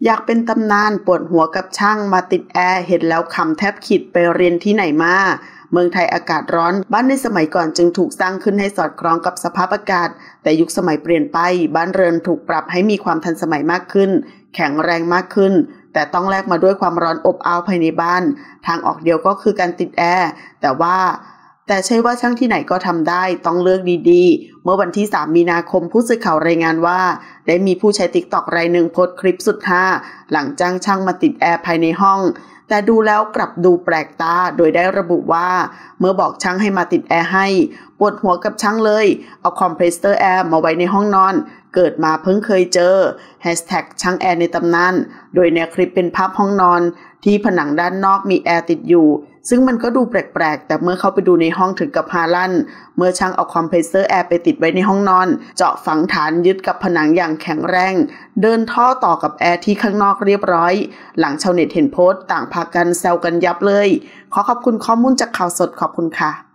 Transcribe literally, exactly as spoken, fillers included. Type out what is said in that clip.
อยากเป็นตำนานปวดหัวกับช่างมาติดแอร์เห็นแล้วขำแทบขิดไปเรียนที่ไหนมาเมืองไทยอากาศร้อนบ้านในสมัยก่อนจึงถูกสร้างขึ้นให้สอดคล้องกับสภาพอากาศแต่ยุคสมัยเปลี่ยนไปบ้านเรือนถูกปรับให้มีความทันสมัยมากขึ้นแข็งแรงมากขึ้นแต่ต้องแลกมาด้วยความร้อนอบอ้าวภายในบ้านทางออกเดียวก็คือการติดแอร์แต่ว่าแต่ใช่ว่าช่างที่ไหนก็ทำได้ต้องเลือกดีๆเมื่อวันที่สามมีนาคมผู้สื่อข่าวรายงานว่าได้มีผู้ใช้ ติ๊กต็อก รายหนึ่งโพสต์คลิปสุดฮาหลังจ้างช่างมาติดแอร์ภายในห้องแต่ดูแล้วกลับดูแปลกตาโดยได้ระบุว่าเมื่อบอกช่างให้มาติดแอร์ให้ปวดหัวกับช่างเลยเอาคอมเพรสเตอร์แอร์มาไว้ในห้องนอนเกิดมาเพิ่งเคยเจอแฮชแท็กช่างแอร์ในตำนานโดยในคลิปเป็นภาพห้องนอนที่ผนังด้านนอกมีแอร์ติดอยู่ซึ่งมันก็ดูแปลกๆแต่เมื่อเข้าไปดูในห้องถึงกับฮาลั่นเมื่อช่างเอาคอมเพรสเซอร์แอร์ไปติดไว้ในห้องนอนเจาะฝังฐานยึดกับผนังอย่างแข็งแรงเดินท่อต่อกับแอร์ที่ข้างนอกเรียบร้อยหลังชาวเน็ตเห็นโพสต์ต่างพากันแซวกันยับเลยขอขอบคุณข้อมูลจากข่าวสดขอบคุณค่ะ